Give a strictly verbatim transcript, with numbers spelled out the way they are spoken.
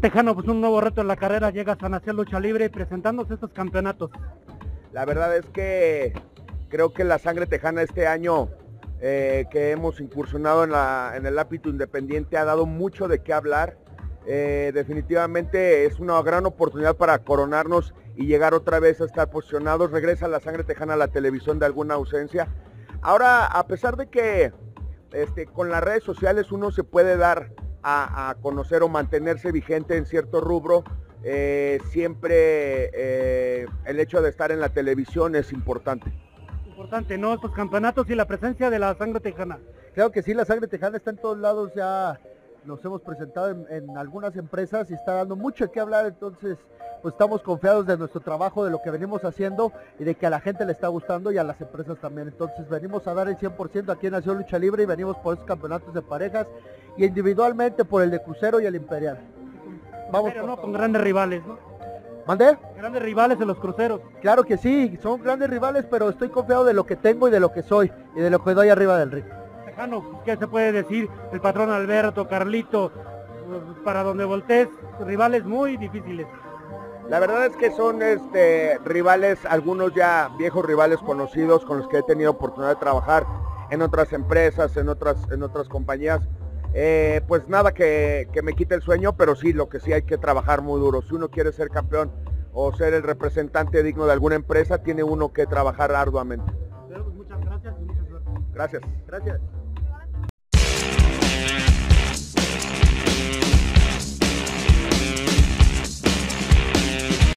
Tejano, pues un nuevo reto en la carrera, llegas a Nación Lucha Libre presentándose estos campeonatos. La verdad es que creo que la sangre tejana este año eh, que hemos incursionado en, la, en el ámbito independiente ha dado mucho de qué hablar. Eh, definitivamente es una gran oportunidad para coronarnos y llegar otra vez a estar posicionados. Regresa la sangre tejana a la televisión de alguna ausencia. Ahora, a pesar de que este, con las redes sociales uno se puede dar a, a conocer o mantenerse vigente en cierto rubro, eh, siempre eh, el hecho de estar en la televisión es importante. Importante, ¿no? Estos campeonatos y la presencia de la sangre tejana. Claro que sí, la sangre tejana está en todos lados, ya nos hemos presentado en, en algunas empresas y está dando mucho de qué hablar, entonces pues estamos confiados de nuestro trabajo, de lo que venimos haciendo y de que a la gente le está gustando y a las empresas también. Entonces venimos a dar el cien por ciento aquí en Nación Lucha Libre y venimos por esos campeonatos de parejas y individualmente por el de crucero y el imperial. Vamos Pero, ¿no? Con grandes rivales, ¿no? ¿Mandé? Grandes rivales en los cruceros. Claro que sí, son grandes rivales, pero estoy confiado de lo que tengo y de lo que soy y de lo que doy arriba del ring. Tejano, ¿qué se puede decir? El patrón Alberto, Carlito, para donde voltees, rivales muy difíciles. La verdad es que son este, rivales, algunos ya viejos rivales conocidos con los que he tenido oportunidad de trabajar en otras empresas, en otras, en otras compañías. Eh, pues nada que, que me quite el sueño, pero sí, lo que sí hay que trabajar muy duro. Si uno quiere ser campeón o ser el representante digno de alguna empresa, tiene uno que trabajar arduamente. Pero pues muchas gracias y muchas suerte. Gracias. Gracias.